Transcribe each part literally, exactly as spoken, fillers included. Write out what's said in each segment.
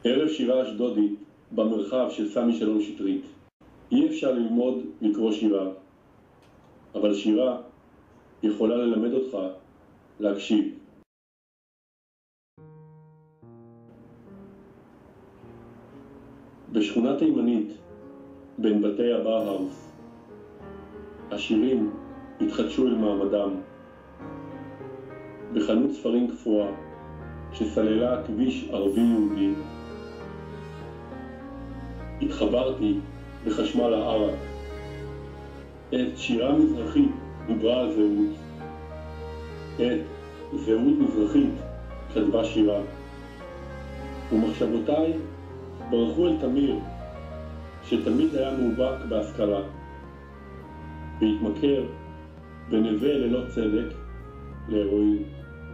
ערב שירה אשדודית במרחב של סמי שלום שטרית. אי אפשר ללמוד לקרוא שירה, אבל שירה יכולה ללמד אותך להקשיב. בשכונה תימנית, בין בתי הבאהאוס, השירים התחדשו אל מעמדם. בחנות ספרים קפואה שסללה כביש ערבי-יהודי, התחברתי בחשמל הערק. עת שירה מזרחית דיברה על זהות, עת זהות מזרחית כתבה שירה, ומחשבותיי ברחו אל תמיר שתמיד היה מאובק בהשכלה, והתמכר בנווה ללא צדק להרואין.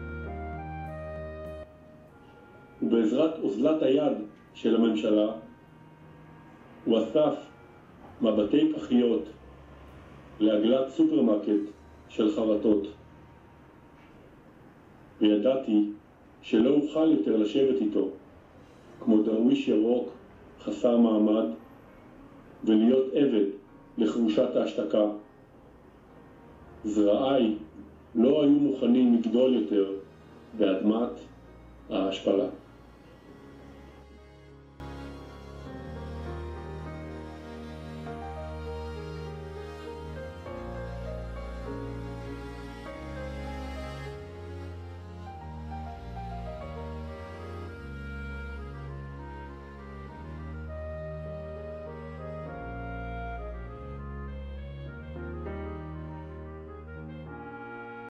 ובעזרת אוזלת היד של הממשלה הוא אסף מבטי פחיות לעגלת סופרמרקט של חרטות, וידעתי שלא אוכל יותר לשבת איתו כמו דרוויש ירוק חסר מעמד ולהיות עבד לחרושת ההשתקה. זרעי לא היו מוכנים לגדול יותר באדמת ההשפלה.